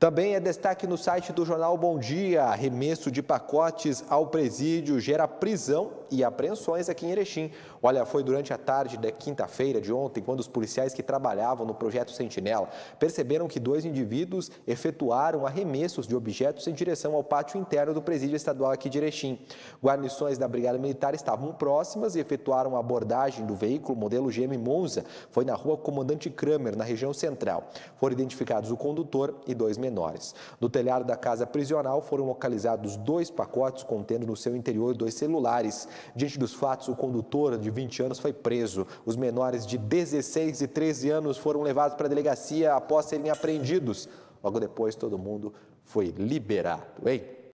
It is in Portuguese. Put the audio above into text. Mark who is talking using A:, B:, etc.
A: Também é destaque no site do jornal Bom Dia: arremesso de pacotes ao presídio gera prisão e apreensões aqui em Erechim. Olha, foi durante a tarde da quinta-feira de ontem, quando os policiais que trabalhavam no projeto Sentinela perceberam que 2 indivíduos efetuaram arremessos de objetos em direção ao pátio interno do presídio estadual aqui de Erechim. Guarnições da Brigada Militar estavam próximas e efetuaram a abordagem do veículo modelo GM Monza. Foi na rua Comandante Kramer, na região central. Foram identificados o condutor e 2 menores. No telhado da casa prisional foram localizados 2 pacotes contendo no seu interior 2 celulares. Diante dos fatos, o condutor de 20 anos foi preso. Os menores de 16 e 13 anos foram levados para a delegacia após serem apreendidos. Logo depois, todo mundo foi liberado, hein?